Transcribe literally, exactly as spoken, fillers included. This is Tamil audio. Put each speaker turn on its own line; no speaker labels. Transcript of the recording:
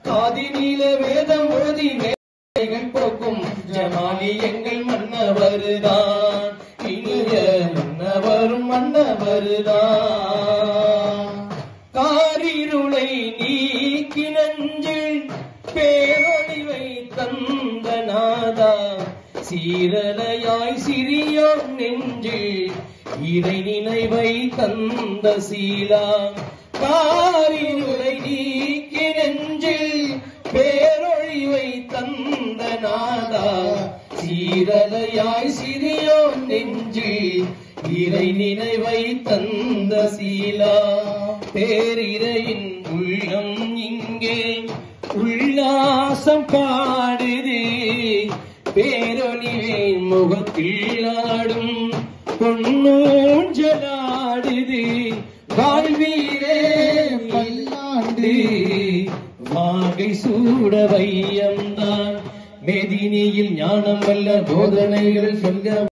காதினில வேதம் ஓதி வேலைகள் போக்கும் ஜமாலி எங்கள் மன்னவருதான், இனிய மன்னவரும் மன்னவருதான். காரிருளை நீக்கி நஞ்சில் பேரொழிவை தந்த நாதா, சீரலையாய் சிறியோர் நெஞ்சில் இறை நினைவை தந்த சீலா. காரிருளை நீக்கி நெஞ்சில் பேரொழிவை தந்த நாதா, சீரலையாய் சிறியோர் நெஞ்சில் இறை நினைவை தந்த சீலா. பேரிரையின் உள்ளம் இங்கே உல்லாசம் பாடுது, பேரொழிவே முகத்தில் ஆடும் பொன்னூஞ்சலாடுது. வாழ்வீரே பல்லாண்டு வாகை சூட வையம்தான், மெதினியில் ஞானம் வல்ல போதனைகள் சொல்ல